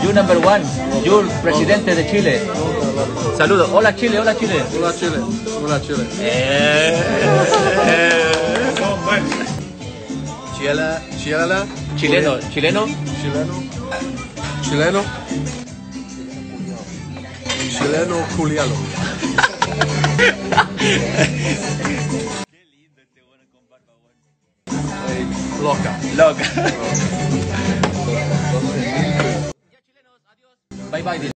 You number one. You presidente de Chile. Saludos. Hola Chile, hola Chile. Hola Chile, hola Chile. Chileno, Chileno, chileno. chileno culiano. Loca. Loca. Bye bye.